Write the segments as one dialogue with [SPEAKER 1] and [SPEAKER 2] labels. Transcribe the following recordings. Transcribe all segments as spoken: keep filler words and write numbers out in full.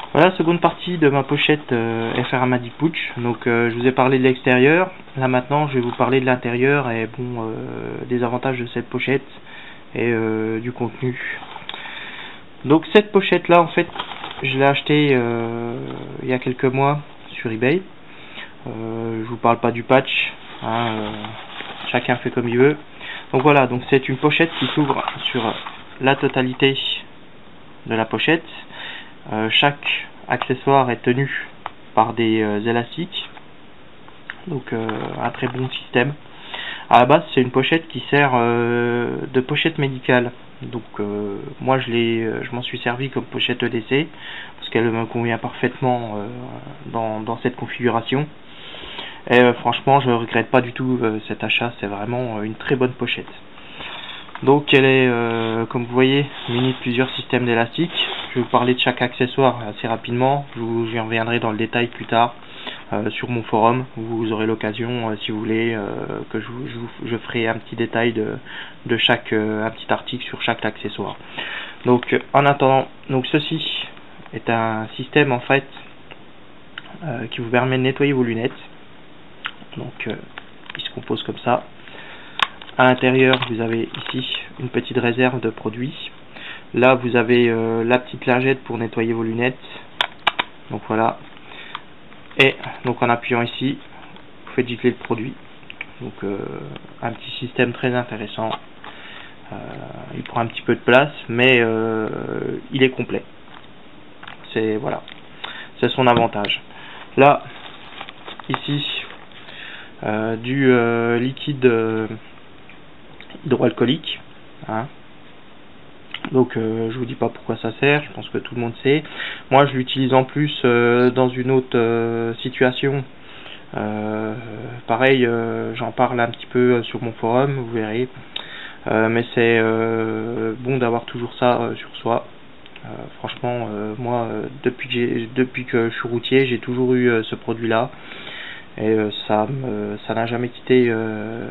[SPEAKER 1] Voilà, seconde partie de ma pochette euh, F R Hamadi Pouch. Donc euh, je vous ai parlé de l'extérieur. Là maintenant je vais vous parler de l'intérieur et bon euh, des avantages de cette pochette et euh, du contenu. Donc cette pochette là en fait je l'ai achetée euh, il y a quelques mois sur eBay. Euh, je vous parle pas du patch, hein, euh, chacun fait comme il veut. Donc voilà, donc c'est une pochette qui s'ouvre sur la totalité de la pochette. Euh, chaque accessoire est tenu par des euh, élastiques, donc euh, un très bon système. À la base c'est une pochette qui sert euh, de pochette médicale, donc euh, moi je l'ai, je m'en suis servi comme pochette E D C parce qu'elle me convient parfaitement euh, dans, dans cette configuration. Et euh, franchement je regrette pas du tout euh, cet achat, c'est vraiment euh, une très bonne pochette. Donc elle est, euh, comme vous voyez, munie de plusieurs systèmes d'élastique. Je vais vous parler de chaque accessoire assez rapidement, je vous j'y reviendrai dans le détail plus tard euh, sur mon forum, où vous aurez l'occasion, euh, si vous voulez, euh, que je, je, je ferai un petit détail de, de chaque, euh, un petit article sur chaque accessoire. Donc en attendant, donc ceci est un système en fait euh, qui vous permet de nettoyer vos lunettes. Donc euh, il se compose comme ça. À l'intérieur vous avez ici une petite réserve de produits. Là vous avez euh, la petite lingette pour nettoyer vos lunettes. Donc voilà. Et donc en appuyant ici vous faites gicler le produit. Donc euh, un petit système très intéressant. Euh, il prend un petit peu de place mais euh, il est complet. C'est voilà, c'est son avantage. Là ici euh, du euh, liquide euh, hydroalcoolique, hein. Donc euh, je vous dis pas pourquoi ça sert, je pense que tout le monde sait. Moi je l'utilise en plus euh, dans une autre euh, situation. Euh, pareil, euh, j'en parle un petit peu sur mon forum, vous verrez. Euh, mais c'est euh, bon d'avoir toujours ça euh, sur soi. Euh, franchement, euh, moi euh, depuis que j'ai, depuis que je suis routier, j'ai toujours eu euh, ce produit-là et euh, ça me, ça n'a jamais quitté euh,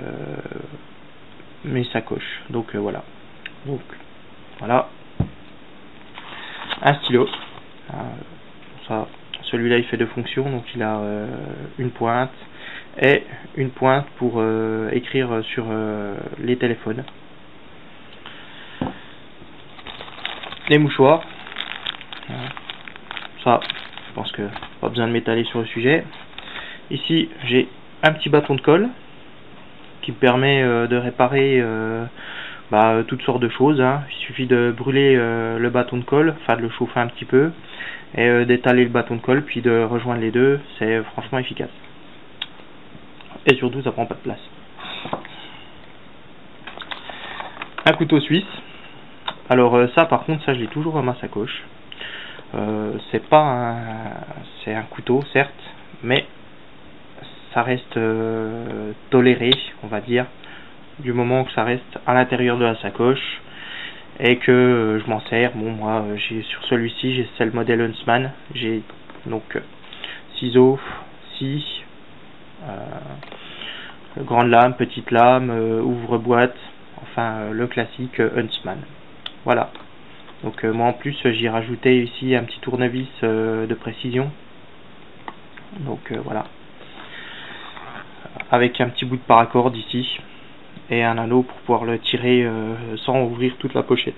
[SPEAKER 1] mes sacoches. Donc euh, voilà. Donc voilà, un stylo. Euh, ça, celui-là il fait deux fonctions, donc il a euh, une pointe et une pointe pour euh, écrire sur euh, les téléphones. Les mouchoirs. Ça, je pense que pas besoin de m'étaler sur le sujet. Ici, j'ai un petit bâton de colle qui me permet euh, de réparer euh, bah, toutes sortes de choses, hein. Il suffit de brûler euh, le bâton de colle, enfin de le chauffer un petit peu, et euh, d'étaler le bâton de colle, puis de rejoindre les deux. C'est franchement efficace. Et surtout, ça prend pas de place. Un couteau suisse. Alors euh, ça, par contre, ça je l'ai toujours dans ma sacoche. Euh, c'est pas un, c'est un couteau, certes, mais ça reste euh, toléré, on va dire, du moment que ça reste à l'intérieur de la sacoche et que euh, je m'en sers. Bon, moi j'ai sur celui-ci j'ai c'est le modèle Huntsman, j'ai donc euh, ciseaux, scie, euh, grande lame, petite lame, euh, ouvre-boîte, enfin euh, le classique euh, Huntsman. Voilà. Donc euh, moi en plus j'ai rajouté ici un petit tournevis euh, de précision. Donc euh, voilà. Avec un petit bout de paracorde ici et un anneau pour pouvoir le tirer euh, sans ouvrir toute la pochette.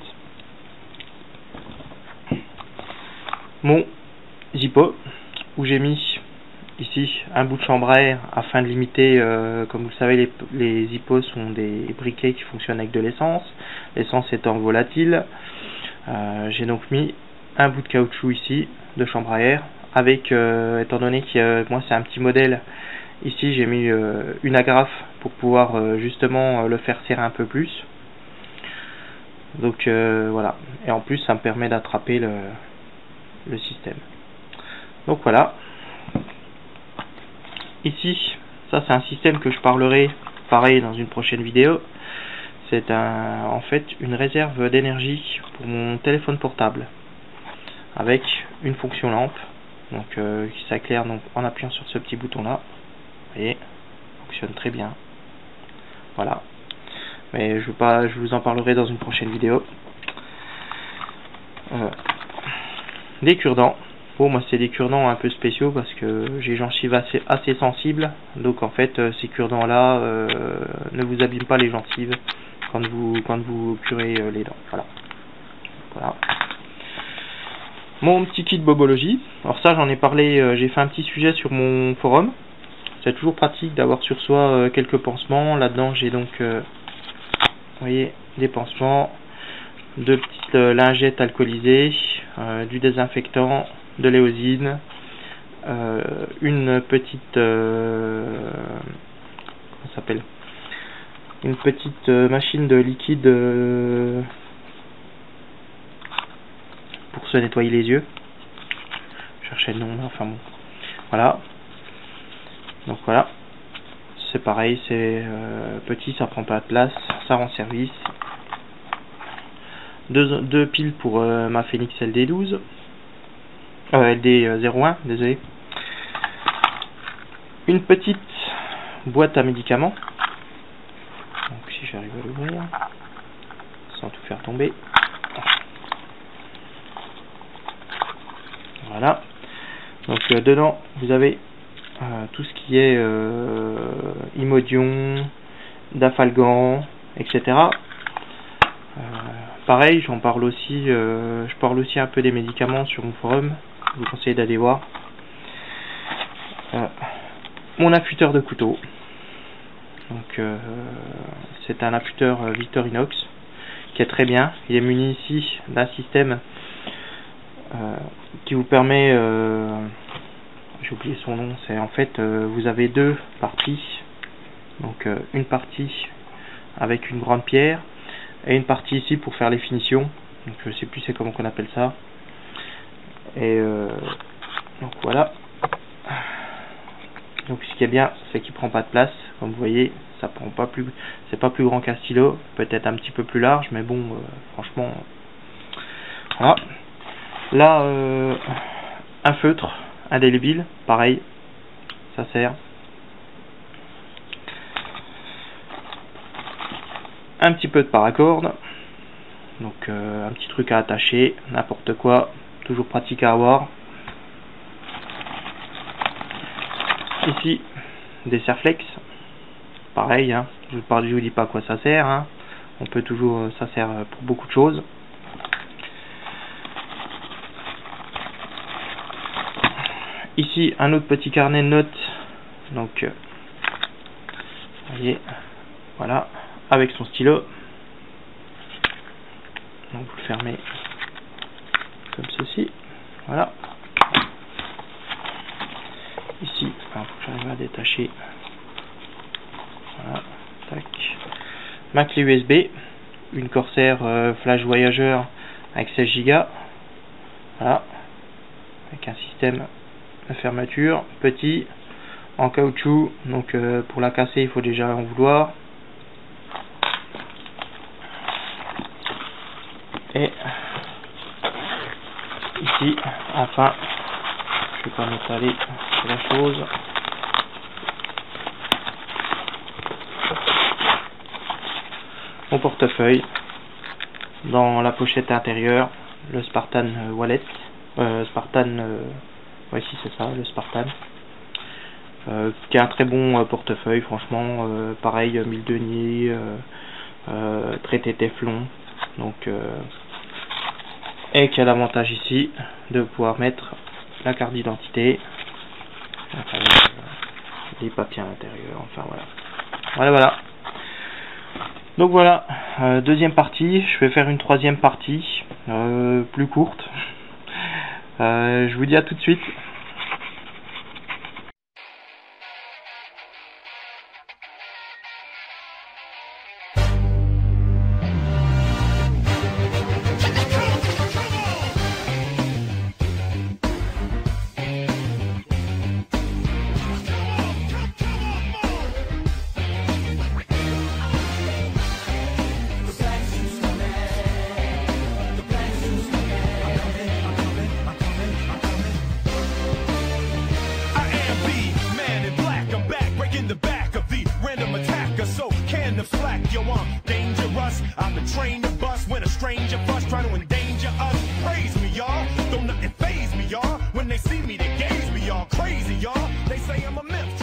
[SPEAKER 1] Mon zippo où j'ai mis ici un bout de chambre à air afin de limiter, euh, comme vous le savez, les, les zippos sont des briquets qui fonctionnent avec de l'essence, l'essence étant volatile. Euh, j'ai donc mis un bout de caoutchouc ici de chambre à air avec, euh, étant donné que euh, moi c'est un petit modèle. Ici j'ai mis euh, une agrafe pour pouvoir euh, justement euh, le faire serrer un peu plus. Donc euh, voilà. Et en plus ça me permet d'attraper le, le système. Donc voilà. Ici, ça c'est un système que je parlerai pareil dans une prochaine vidéo. C'est un, en fait une réserve d'énergie pour mon téléphone portable. Avec une fonction lampe. Donc euh, qui s'éclaire donc en appuyant sur ce petit bouton là. Vous voyez, fonctionne très bien. Voilà. Mais je veux pas, je vous en parlerai dans une prochaine vidéo. Euh, des cure-dents Bon, moi c'est des cure-dents un peu spéciaux parce que j'ai gencives assez, assez sensibles, donc en fait euh, ces cure-dents là euh, ne vous abîment pas les gencives quand vous quand vous curez euh, les dents. Voilà. Voilà. Mon petit kit bobologie. Alors ça j'en ai parlé, euh, j'ai fait un petit sujet sur mon forum. C'est toujours pratique d'avoir sur soi euh, quelques pansements. Là-dedans j'ai donc, euh, vous voyez, des pansements, deux petites euh, lingettes alcoolisées, euh, du désinfectant, de l'éosine, euh, une petite euh, comment ça s'appelle, une petite euh, machine de liquide euh, pour se nettoyer les yeux. Je cherchais le nom, enfin bon, voilà. Donc voilà, c'est pareil, c'est euh, petit, ça prend pas de place, ça rend service. Deux, deux piles pour euh, ma Phoenix L D douze. Euh, L D zéro un, désolé. Une petite boîte à médicaments. Donc si j'arrive à l'ouvrir sans tout faire tomber. Voilà. Donc euh, dedans vous avez euh, tout ce qui est euh, Imodium, Dafalgan, et cetera. Euh, pareil, j'en parle aussi, euh, je parle aussi un peu des médicaments sur mon forum. Je vous conseille d'aller voir. Euh, mon affûteur de couteau. Donc euh, c'est un affûteur euh, Victorinox qui est très bien. Il est muni ici d'un système euh, qui vous permet, euh, j'ai oublié son nom, c'est en fait euh, vous avez deux parties. Donc euh, une partie avec une grande pierre et une partie ici pour faire les finitions. Donc je sais plus c'est comment qu'on appelle ça. Et euh, donc voilà. Donc ce qui est bien, c'est qu'il prend pas de place. Comme vous voyez, ça prend pas plus, c'est pas plus grand qu'un stylo, peut-être un petit peu plus large, mais bon, euh, franchement, voilà. Là, euh, un feutre indélébile, pareil, ça sert. Un petit peu de paracorde, donc euh, un petit truc à attacher, n'importe quoi. Toujours pratique à avoir. Ici, des serflex. Pareil, hein. je ne vous dis pas à quoi ça sert. Hein. On peut toujours, ça sert pour beaucoup de choses. Ici, un autre petit carnet de notes. Donc, vous voyez, voilà, avec son stylo. Donc, vous le fermez comme ceci, voilà. Ici, il faut que j'arrive à détacher. Voilà, tac. Ma clé U S B, une Corsair euh, Flash Voyageur avec seize giga. Voilà, avec un système de fermeture petit, en caoutchouc. Donc euh, pour la casser, il faut déjà en vouloir. Et ici, enfin, je vais pas m'étaler sur la chose. Mon portefeuille, dans la pochette intérieure, le Spartan Wallet, euh, Spartan, euh, ouais si c'est ça, le Spartan, euh, qui est un très bon euh, portefeuille, franchement, euh, pareil, mille deniers, euh, euh, traité Teflon, donc euh, et qui a l'avantage ici de pouvoir mettre la carte d'identité, enfin, les papiers à l'intérieur, enfin voilà. Voilà, voilà. Donc voilà, euh, deuxième partie, je vais faire une troisième partie, euh, plus courte. Euh, je vous dis à tout de suite.
[SPEAKER 2] I've been trained to bust when a stranger fuss trying to endanger us. Praise me, y'all. Don't nothing faze me, y'all. When they see me, they gaze me all crazy, y'all. They say I'm a myth.